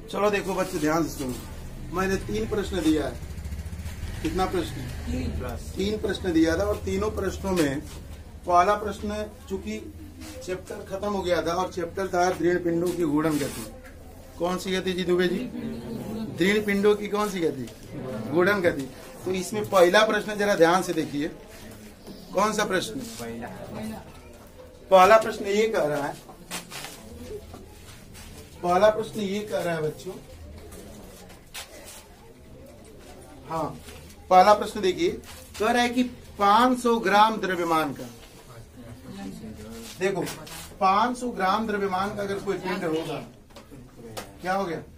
चलो देखो बच्चे ध्यान से सुनो, मैंने 3 प्रश्न दिया है। कितना प्रश्न? 3 प्रश्न दिया था और तीनों प्रश्नों में पहला प्रश्न चूंकि चैप्टर खत्म हो गया था और चैप्टर था दृढ़ पिंडों की गुणन गति। कौन सी गति जी दुबे जी? दृढ़ पिंडों की कौन सी गति? गुणन गति। तो इसमें पहला प्रश्न जरा ध्यान से देखिए, कौन सा प्रश्न? पहला प्रश्न ये कह रहा है, पहला प्रश्न ये कह रहा है बच्चों, हाँ पहला प्रश्न देखिए, कह रहा है कि 500 ग्राम द्रव्यमान का, देखो 500 ग्राम द्रव्यमान का अगर कोई पिंड होगा, क्या हो गया?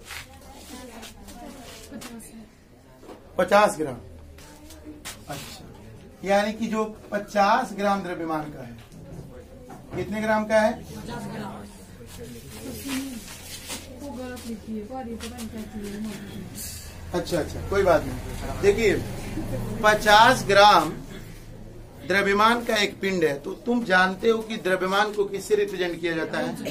50 ग्राम। अच्छा, यानी कि जो 50 ग्राम द्रव्यमान का है, कितने ग्राम का है? 50 ग्राम। अच्छा, कोई बात नहीं। देखिए 50 ग्राम द्रव्यमान का एक पिंड है, तो तुम जानते हो कि द्रव्यमान को किससे रिप्रेजेंट किया जाता है?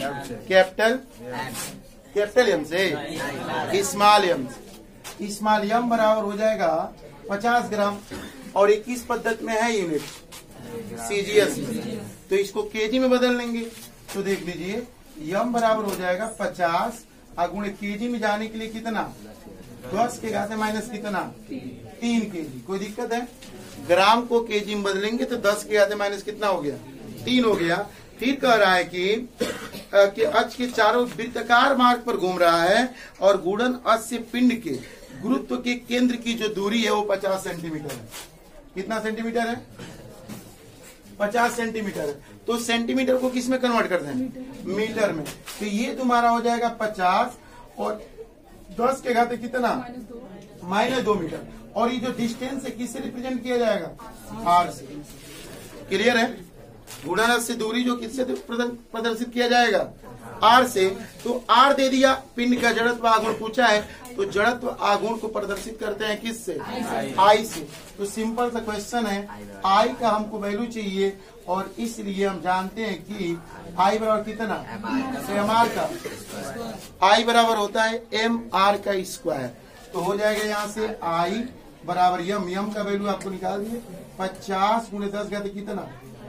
कैपिटल एम से स्मॉल एम। स्मॉल एम बराबर हो जाएगा 50 ग्राम और 21 पद्धति में है यूनिट सीजीएस में, तो इसको केजी में बदल लेंगे। तो देख लीजिए यम बराबर हो जाएगा 50 गुणे केजी में जाने के लिए कितना? 10 के घात माइनस कितना? 3 केजी। कोई दिक्कत है? ग्राम को केजी में बदलेंगे तो 10 के घात माइनस कितना हो गया? 3 हो गया। फिर कह रहा है कि अक्ष के चारों वृत्ताकार मार्ग पर घूम रहा है और गुणन अक्ष से पिंड के गुरुत्व के केंद्र की जो दूरी है वो 50 सेंटीमीटर है। कितना सेंटीमीटर है? 50 सेंटीमीटर है। तो सेंटीमीटर को किस में कन्वर्ट करते हैं? मीटर में। तो ये तुम्हारा हो जाएगा 50 और 10 के घाते कितना? -2 मीटर। और ये जो डिस्टेंस है किससे रिप्रेजेंट किया जाएगा? आर से। क्लियर है? गुणन से दूरी जो किससे प्रदर्शित किया जाएगा? आर से। तो आर दे दिया, पिंड का जड़त्व आघूर्ण पूछा है, तो जड़त्व आघूर्ण को प्रदर्शित करते हैं किससे? आई से। तो सिंपल सा क्वेश्चन है, आई का हमको वैल्यू चाहिए और इसलिए हम जानते हैं कि आई बराबर कितना? एम आर का। आई बराबर होता है एम आर का स्क्वायर। तो हो जाएगा यहाँ से आई बराबर यम का वैल्यू आपको निकाल दिए 50 गुणे 10 घाते कितना?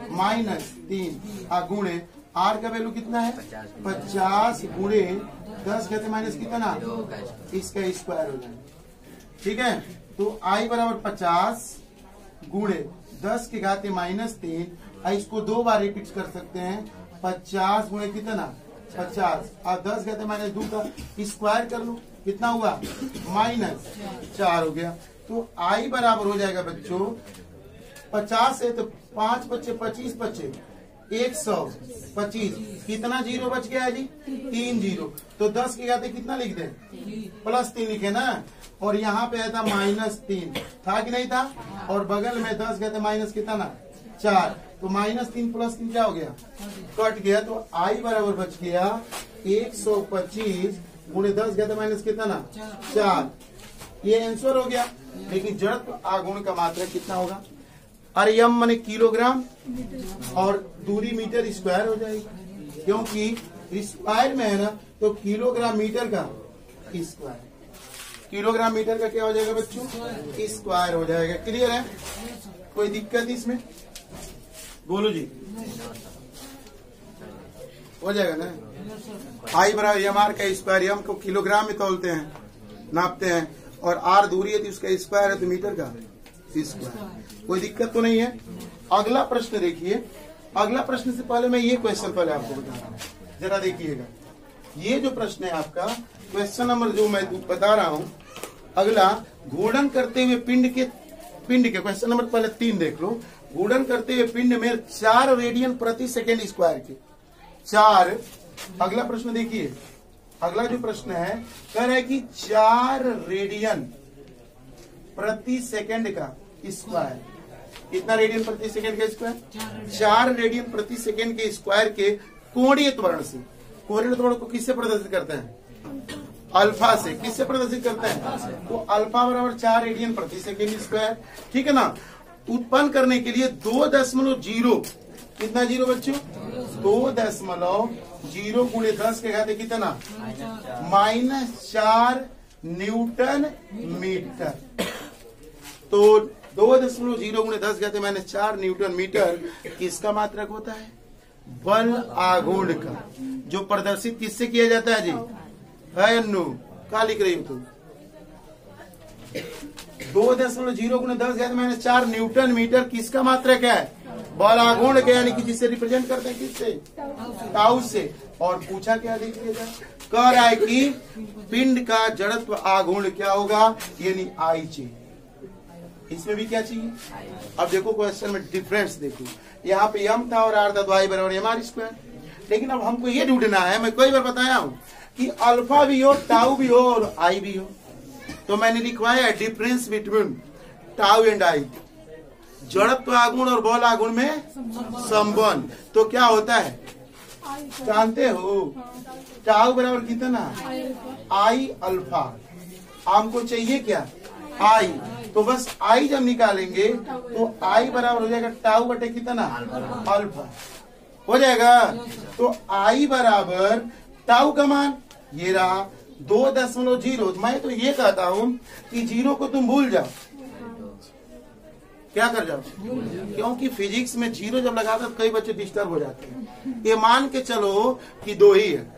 -3 गुणे आर का वैल्यू कितना है? 50 गुणे 10 घाते माइनस कितना? इसका स्क्वायर हो जाएगा। ठीक है, तो आई बराबर 50 गुणे 10 के घाते -3। इसको 2 बार रिपीट कर सकते हैं। 50 गुणे कितना? 50 और 10 घाते -2 का स्क्वायर कर लो, कितना हुआ? -4 हो गया। तो आई बराबर हो जाएगा बच्चों 50 है तो 5 बच्चे 25 बच्चे 125। कितना जीरो बच गया है जी? 3 जीरो। तो 10 के घाते कितना लिख दें? +3 लिखे ना। और यहाँ पे था -3 था कि नहीं था? और बगल में 10 घाते माइनस कितना? 4। तो -3 + 3 क्या हो गया? कट गया। तो आई बराबर बच गया 125 गुणे 10 घाते माइनस कितना? 4। ये आंसर हो गया। लेकिन जड़त्व आघूर्ण का मात्रा कितना होगा? अरे यम माने किलोग्राम और दूरी मीटर स्क्वायर हो जाएगी, क्योंकि स्क्वायर में है ना, तो किलोग्राम मीटर का स्क्वायर। किलोग्राम मीटर का क्या हो जाएगा बच्चों? स्क्वायर हो जाएगा। क्लियर है? कोई दिक्कत इसमें? बोलो जी, हो जाएगा ना? आई बराबर एम आर का स्क्वायर। एम को किलोग्राम में तोलते हैं, नापते हैं, और आर दूरी है तो उसका स्क्वायर है तो मीटर का स्क्वायर। कोई दिक्कत तो नहीं है? अगला प्रश्न देखिए। अगला प्रश्न से पहले मैं ये क्वेश्चन पहले आपको बता रहा हूँ, जरा देखिएगा। ये जो प्रश्न है आपका क्वेश्चन नंबर जो मैं बता रहा हूँ, अगला घूर्णन करते हुए पिंड के क्वेश्चन नंबर पहले 3 देख लो। घूर्णन करते हुए पिंड में 4 रेडियन प्रति सेकेंड स्क्वायर के 4। अगला प्रश्न देखिए, अगला जो प्रश्न है कह रहा है कि 4 रेडियन प्रति सेकेंड का स्क्वायर। कितना रेडियन प्रति सेकेंड का स्क्वायर? 4 रेडियन प्रति सेकेंड के स्क्वायर के कोणीय त्वरण से। कोणीय त्वरण को किससे प्रदर्शित करते हैं? अल्फा से। किससे प्रदर्शित करते हैं? तो अल्फा बराबर 4 रेडियन प्रति सेकेंड स्क्वायर। ठीक है ना? उत्पन्न करने के लिए 2.0 कितना जीरो बच्चों? 2.0 0 गुणे 10 के घाते कितना, -4 न्यूटन मीटर। तो 2.0 गुणे 10 घाते -4 न्यूटन मीटर किसका मात्रक होता है, बल आघूर्ण का, जो प्रदर्शित किससे किया जाता है जी, है अन्नू, क्या लिख रही हो तुम, 2.0 गुणे 10 घाते -4 न्यूटन मीटर किसका मात्रक है, बल आघूर्ण के, यानी कि जिससे रिप्रेजेंट करते हैं किससे, टाउ से। और पूछा क्या देखिएगा, कह रहा है कि पिंड का जड़त्व आघूर्ण क्या होगा, यानी आई चाहिए। इसमें भी क्या चाहिए, अब देखो क्वेश्चन में डिफरेंस देखो, यहाँ पे m था और r था, तो i बराबर mr²। लेकिन अब हमको ये ढूंढना है, मैं कई बार बताया हूँ कि अल्फा भी हो, टाउ भी हो और आई भी हो, तो मैंने लिखवाया difference between tau and I, जड़त्व आघूर्ण और बल आघूर्ण में संबंध। तो क्या होता है जानते हो, टाउ बराबर कितना, आई अल्फा, हमको चाहिए क्या, आई, तो बस आई जब निकालेंगे तो आई बराबर हो जाएगा टाउ बटे कितना, अल्फा हो जाएगा। तो आई बराबर टाउ का मान ये रहा 2.0। मैं तो ये कहता हूँ कि 0 को तुम भूल जाओ, क्या कर जाओ, क्योंकि फिजिक्स में 0 जब लगाता तो कई बच्चे डिस्टर्ब हो जाते हैं। ये मान के चलो कि 2 ही है,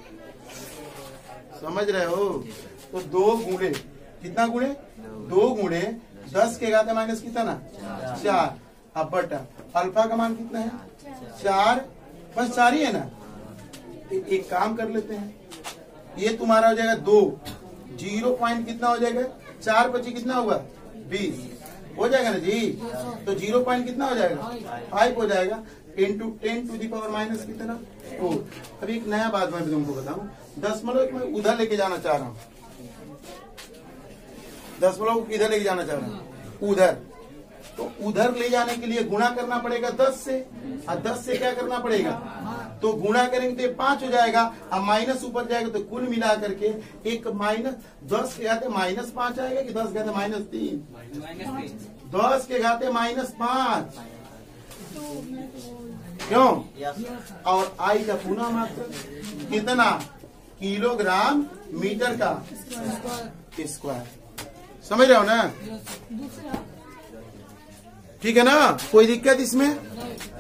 समझ रहे हो, तो 2 गुणे कितना, गुणे 2 गुणे 10 के घाते माइनस कितना, 4, अब बटा अल्फा का मान कितना है, 4, बस 4 ही है ना। एक काम कर लेते हैं, ये तुम्हारा हो जाएगा 2, 0 पॉइंट कितना हो जाएगा, 4 पची कितना हुआ, 20 हो जाएगा ना जी। तो 0 पॉइंट कितना हो जाएगा, 5 हो जाएगा, into 10 to the power minus कितना 4। अभी एक नया बात मैं तुमको बताऊं, दशमलव मैं उधर लेके जाना चाह रहा हूँ, दशमलव किधर लेके जाना चाह रहा हूँ, उधर। तो उधर ले जाने के लिए गुणा करना पड़ेगा 10 से, और 10 से क्या करना पड़ेगा, तो गुणा करेंगे तो 5 हो जाएगा, अब माइनस ऊपर जाएगा, तो कुल मिला करके एक माइनस 10 के घाते -5 आएगा कि 10 के घाते -3, 10 के घाते -5, क्यों, और आई का पुनः मात्रक कितना, किलोग्राम मीटर का स्क्वायर। समझ रहे हो ना, ठीक है ना, कोई दिक्कत इसमें।